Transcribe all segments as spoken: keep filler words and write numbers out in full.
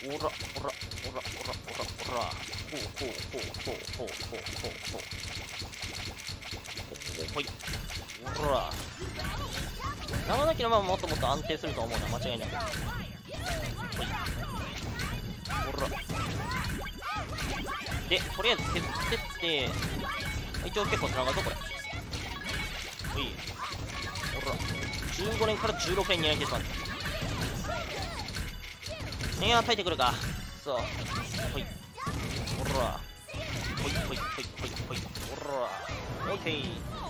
おら、おら、おら、おら、おら、おら。ほうほうほうほうほうほうほうほう。ほい。おら。長崎のままもっともっと安定すると思うな、間違いなく。ほい。おら。で、とりあえず削ってって、一応結構つながるぞ、これ。ほい。おら。じゅうごねんからじゅうろくねんになりてしまう。いやー、耐えてくるか。そう。ほい。おら。ほいほいほいほいほい。おら。オッケー。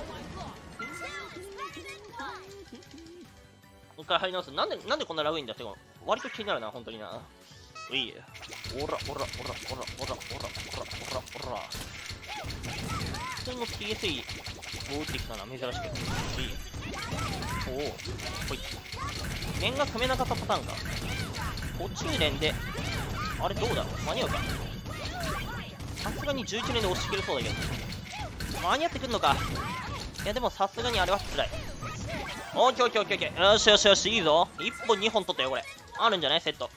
一回入り直す。なんで、なんでこんなラグいんだって、割と気になるな、本当にな。うい。おら、おら、おら、おら、おら、おら、おら、おら、おら。普通の ピーエスイー を打ってきたな、珍しく。うい。おお。ほい。面が組めなかったパターンか。途中連で、あれどうだろう、間に合うか。さすがにじゅういちねんで押し切れそうだけど。間に合ってくんのか。いやでもさすがにあれは辛い。オッケーオッケーオッケーオッケー。よしよしよし、いいぞ。いっぽんにほん取ったよ、これ。あるんじゃないセット。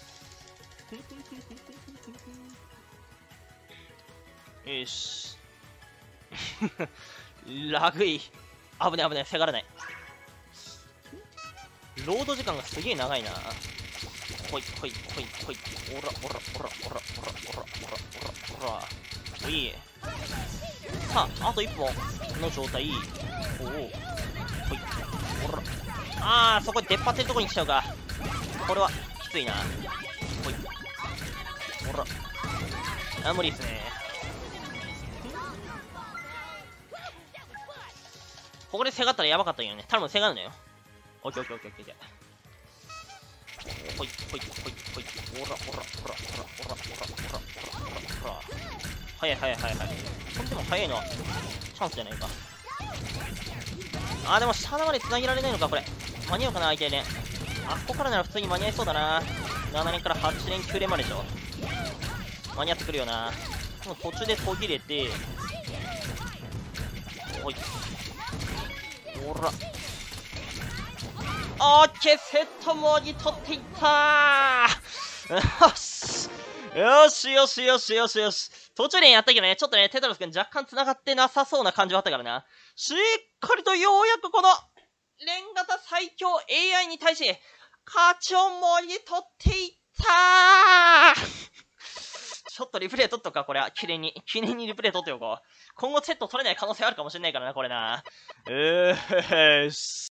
よし。ラグい。危ない危ない、下がらない。ロード時間がすげえ長いな。ほいほいほいほい。おらおらおらおらおらおらおらおらおら。おい。さあ、あといっぽんの状態。おお。ほい。おら。あー、そこで出っ張ってるとこに来ちゃうか。これはきついな。ほい。おら。あ、無理っすね。ここで下がったらやばかったんよね。頼む、下がるのよ。オッケーオッケーオッケーオッケー。ほいほいほいほい。おらおらおらおらおらおらおらおらおら。早い早い早い早い。これでも早いのはチャンスじゃないか。あー、でも下まで繋げられないのか、これ。間に合うかな、相手ね。あそこからなら普通に間に合いそうだな。ななねんからはちねん、きゅうねんまででしょ。間に合ってくるよな。でも途中で途切れて、おい。おら。オッケー、セットもぎ取っていったー。よし。よしよしよしよしよし。途中でやったけどね、ちょっとね、テトラス君若干繋がってなさそうな感じはあったからな。しっかりとようやくこの、連型最強 エーアイ に対し、勝ちをもぎ取っていったー。ちょっとリプレイ取っとくか、これは。記念に。記念にリプレイ取っておこう。今後セット取れない可能性あるかもしれないからな、これな。うーし。